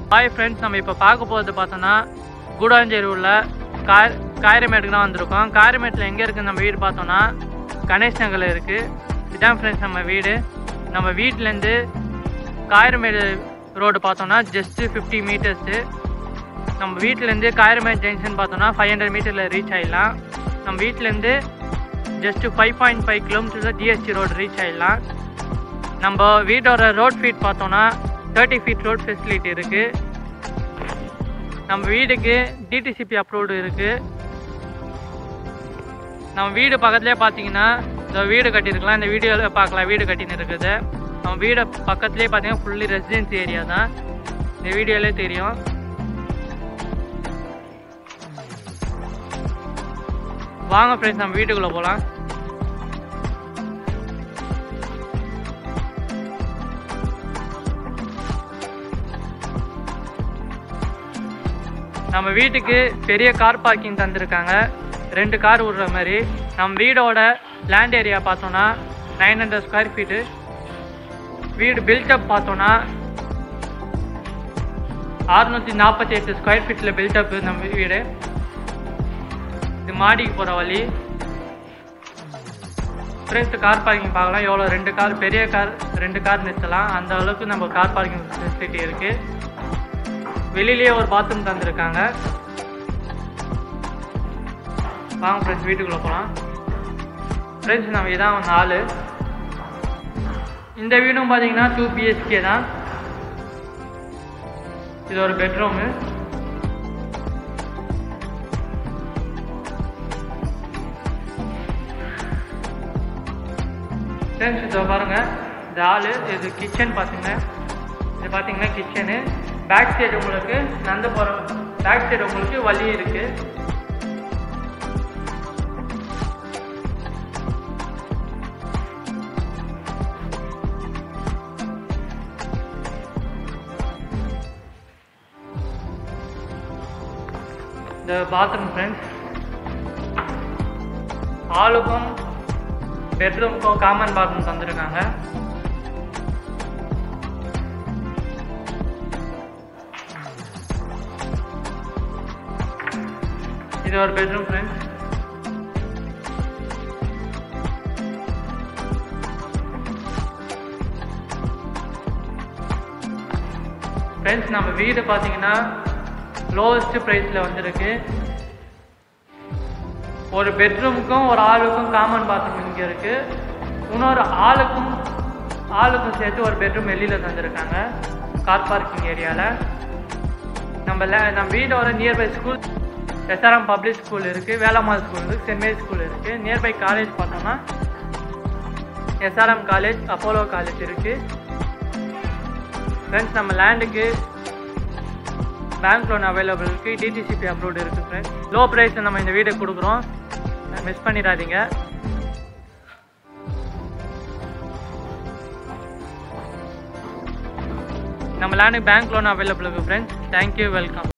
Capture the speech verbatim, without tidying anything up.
Hi friends, நம்ம இப்போ பார்க்க போகிறது பார்த்தோன்னா கூடாஞ்சேரி உள்ள காய் காயிரமேட்டுக்கு தான் வந்திருக்கோம். காயிரமேட்டில் எங்கே இருக்குது நம்ம வீடு பார்த்தோன்னா கணேஷ் நகரில் இருக்குது. இதுதான் ஃப்ரெண்ட்ஸ் நம்ம வீடு. நம்ம வீட்டிலேருந்து காயிரமேடு ரோடு பார்த்தோன்னா ஜஸ்ட்டு ஃபிஃப்டி மீட்டர்ஸு. நம்ம வீட்டிலேருந்து காயிரமேட் ஜங்ஷன் பார்த்தோன்னா ஃபைவ் ஹண்ட்ரட் மீட்டரில் ரீச் ஆகிடலாம். நம்ம வீட்டிலேருந்து ஜஸ்ட்டு ஃபைவ் பாயிண்ட் ஃபைவ் கிலோமீட்டரில் ஜிஎஸ்டி ரோடு ரீச் ஆகிடலாம். நம்ம வீட்டோட ரோட் ஃபீட் பார்த்தோன்னா தேர்ட்டி ஃபீட் ரோட் ஃபெசிலிட்டி இருக்குது. நம்ம வீடுக்கு டிடிசிபி அப்ரூவ்டு இருக்குது. நம்ம வீடு பக்கத்துலேயே பார்த்தீங்கன்னா இந்த வீடு கட்டியிருக்கலாம். இந்த வீடியோவில் பார்க்கலாம் வீடு கட்டின்னு இருக்குது. நம்ம வீடு பக்கத்துலேயே பார்த்தீங்கன்னா ஃபுல்லி ரெசிடென்சி ஏரியா தான். இந்த வீடியோவிலே தெரியும். வாங்க ஃப்ரெண்ட்ஸ், நம்ம வீட்டுக்குள்ளே போகலாம். நம்ம வீட்டுக்கு பெரிய கார் பார்க்கிங் தந்துருக்காங்க, ரெண்டு கார் விடுற மாதிரி. நம்ம வீடோட லேண்ட் ஏரியா பார்த்தோன்னா நைன் ஹண்ட்ரட் ஸ்கொயர் ஃபீட்டு. வீடு பில்டப் பார்த்தோன்னா அறுநூற்றி நாற்பத்தி எட்டு ஸ்கொயர் ஃபீட்டில் பில்டப்பு நம்ம வீடு. இது மாடிக்கு போகிற வழி. ஃப்ரெண்ட்ஸ், கார் பார்க்கிங் பார்க்கலாம். எவ்வளோ ரெண்டு கார், பெரிய கார் ரெண்டு கார் நிறுத்தலாம், அந்த அளவுக்கு நம்ம கார் பார்க்கிங் ஃபெசிலிட்டி இருக்குது. வெளியிலேயே ஒரு பாத்ரூம் தந்துருக்காங்க. வாங்க ஃப்ரெண்ட்ஸ், வீட்டுக்குள்ளே போகலாம். ஃப்ரெண்ட்ஸ், நம்ம இதான் ஒரு நாலு. இந்த வீடும் பார்த்தீங்கன்னா டூ பிஹெச்கே தான். இது ஒரு பெட்ரூமு. ஃப்ரெண்ட்ஸ், இதை பாருங்கள், இந்த ஆளு இது கிச்சன். பார்த்தீங்கன்னா இது பார்த்தீங்கன்னா கிச்சனு. பேக் சைடு உங்களுக்கு நடந்து போகிற பேக் சைடு உங்களுக்கு வழி இருக்கு. இந்த பாத்ரூம் ஃப்ரெண்ட்ஸ், ஹாலுக்கும் பெட்ரூமுக்கும் காமன் பாத்ரூம் தந்துருக்காங்க. இது ஒரு பெட்ரூம் ஃப்ரெண்ட்ஸ். ஃப்ரெண்ட்ஸ், நம்ம வீடு பார்த்தீங்கன்னா லோவஸ்ட் ப்ரைஸில் வந்துருக்கு. ஒரு பெட்ரூமுக்கும் ஒரு ஆளுக்கும் காமன் பாத்ரூம் இங்கே இருக்குது. இன்னொரு ஆளுக்கும் ஆளுக்கும் சேர்த்து ஒரு பெட்ரூம் வெளியில் தந்துருக்காங்க கார் பார்க்கிங் ஏரியாவில். நம்ம நம்ம வீடோட nearby school SRM public school இருக்குது, வேலம்மாள் ஸ்கூல் இருக்குது, சென்ட் மேரி ஸ்கூல் இருக்குது. நியர்பை காலேஜ் பார்த்தோம்னா எஸ்ஆர்எம் காலேஜ், அப்போலோ காலேஜ் இருக்குது. ஃப்ரெண்ட்ஸ், நம்ம லேண்டுக்கு பேங்க் லோன் அவைலபிள் இருக்குது, டிடிசிபி அப்ரூவ்டு இருக்குது. ஃப்ரெண்ட்ஸ், லோ ப்ரைஸில் நம்ம இந்த வீடை கொடுக்குறோம், மிஸ் பண்ணிடாதீங்க. நம்ம லேண்டுக்கு பேங்க் லோன் அவைலபிள் இருக்குது. Friends, thank you, welcome.